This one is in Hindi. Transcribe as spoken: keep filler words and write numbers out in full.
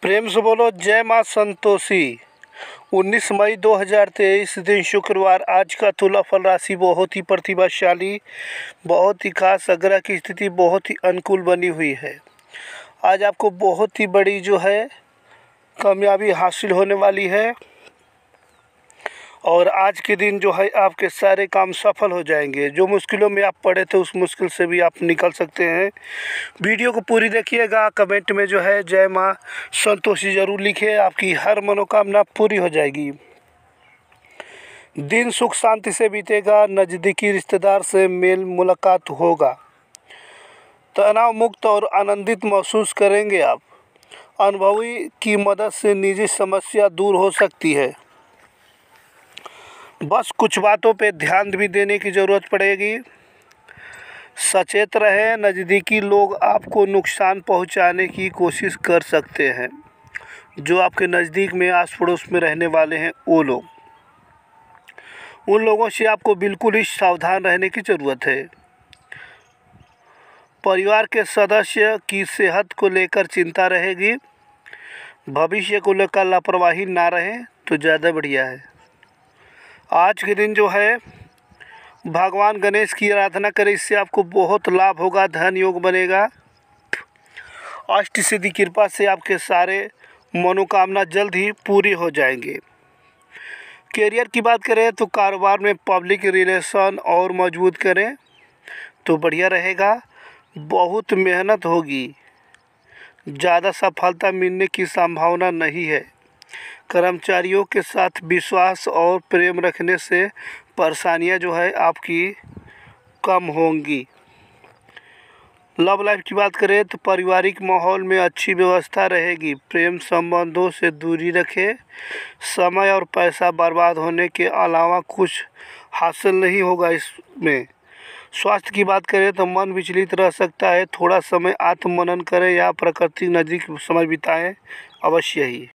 प्रेम से बोलो जय माँ संतोषी। उन्नीस मई दो हज़ार तेईस दिन शुक्रवार। आज का तुला फल राशि बहुत ही प्रतिभाशाली, बहुत ही खास। ग्रह की स्थिति बहुत ही अनुकूल बनी हुई है। आज आपको बहुत ही बड़ी जो है कामयाबी हासिल होने वाली है और आज के दिन जो है आपके सारे काम सफल हो जाएंगे। जो मुश्किलों में आप पड़े थे उस मुश्किल से भी आप निकल सकते हैं। वीडियो को पूरी देखिएगा। कमेंट में जो है जय माँ संतोषी ज़रूर लिखिए, आपकी हर मनोकामना पूरी हो जाएगी। दिन सुख शांति से बीतेगा। नज़दीकी रिश्तेदार से मेल मुलाकात होगा। तनाव मुक्त और आनंदित महसूस करेंगे आप। अनुभवी की मदद से निजी समस्या दूर हो सकती है। बस कुछ बातों पे ध्यान भी देने की ज़रूरत पड़ेगी। सचेत रहें, नज़दीकी लोग आपको नुकसान पहुंचाने की कोशिश कर सकते हैं। जो आपके नज़दीक में आस पड़ोस में रहने वाले हैं वो लोग, उन लोगों से आपको बिल्कुल ही सावधान रहने की ज़रूरत है। परिवार के सदस्य की सेहत को लेकर चिंता रहेगी। भविष्य को लेकर लापरवाही ना रहें तो ज़्यादा बढ़िया है। आज के दिन जो है भगवान गणेश की आराधना करें, इससे आपको बहुत लाभ होगा। धन योग बनेगा। अष्ट सिद्धि कृपा से आपके सारे मनोकामना जल्द ही पूरी हो जाएंगे। करियर की बात करें तो कारोबार में पब्लिक रिलेशन और मजबूत करें तो बढ़िया रहेगा। बहुत मेहनत होगी, ज़्यादा सफलता मिलने की संभावना नहीं है। कर्मचारियों के साथ विश्वास और प्रेम रखने से परेशानियां जो है आपकी कम होंगी। लव लाइफ की बात करें तो पारिवारिक माहौल में अच्छी व्यवस्था रहेगी। प्रेम संबंधों से दूरी रखें। समय और पैसा बर्बाद होने के अलावा कुछ हासिल नहीं होगा इसमें। स्वास्थ्य की बात करें तो मन विचलित रह सकता है। थोड़ा समय आत्ममनन करें या प्रकृति नज़दीक समय बिताएं अवश्य ही।